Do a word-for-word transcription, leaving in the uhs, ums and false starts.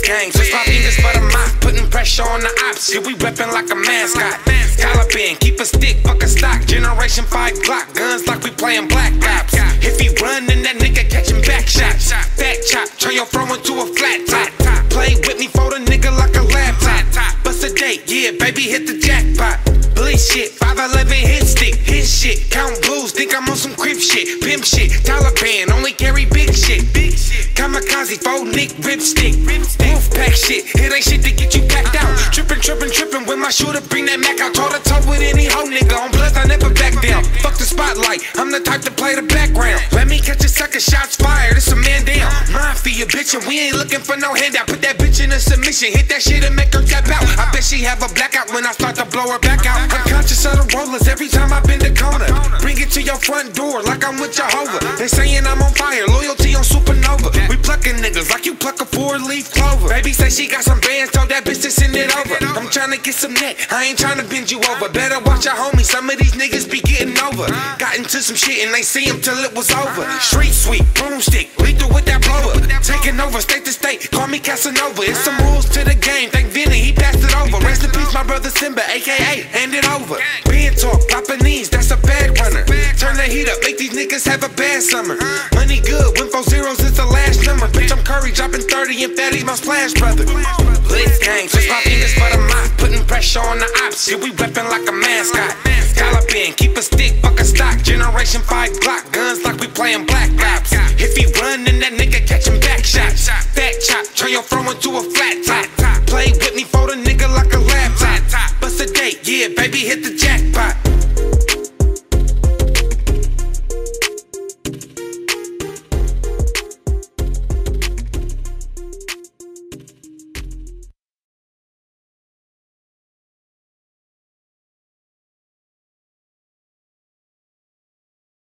gang, switch my fingers for the mop, putting pressure on the ops. Yeah, we reppin' like a mascot. Taliban, keep a stick, fuck a stock. Generation five Glock, guns like we playin' Black Ops. If he run, then that nigga catchin' back shots. Fat chop, turn your throw into a flat top. Play with me for the nigga like a laptop. Bust a date, yeah, baby, hit the jackpot. Bliss shit, five eleven hit stick, hit shit. Count blues, think I'm on some crip shit. Pimp shit, Taliban, only carry big shit. Big shit. Kamikaze, faux nick, ripstick. Wolf pack shit, it ain't shit to get you packed out. Trippin', trippin', trippin', with my shooter, bring that Mac out. Toe to toe with any hoe nigga, on bloods, I never back down. Fuck the spotlight, I'm the type to play the background. Let me catch a sucker, shots fired, it's a man down. Mafia bitch, and we ain't looking for no handout. Put that bitch in a submission, hit that shit and make her tap out. I bet she have a blackout when I start to blow her back out. I'm conscious of the rollers every time I bend the corner. Bring it to your front door like I'm with Jehovah. They saying I'm on fire, loyalty on supernova. We plucking niggas like you pluck a four-leaf clover. Baby say she got some bands, told that bitch to send it over. I'm tryna get some net, I ain't tryna bend you over. Better watch your homie, some of these niggas be getting over. Got into some shit and they see him till it was over. Street sweep, broomstick, lethal with that blower. Taking over state to state, call me Casanova. It's some rules to the game, thank Vinny, he passed it over. Rest in peace my brother Simba, aka hand it over. Being talk, poppin' knees, that's a bad runner. Turn the heat up, make these niggas have a bad summer. Money good, win four zeros is the last number. Bitch, I'm Curry, dropping thirty and fatty, my splash brother. Blitz gang, switch my fingers for the mop, putting pressure on the ops. Yeah, we reppin' like a mascot. Taliban, keep a stick, fuck a stock. Generation five Glock, guns like we playin' Black Ops. If he run, then that nigga catchin' back shots. Fat chop, turn your throw into a flat top. Play with me for the nigga like a laptop. Bust a date, yeah, baby, hit the jackpot.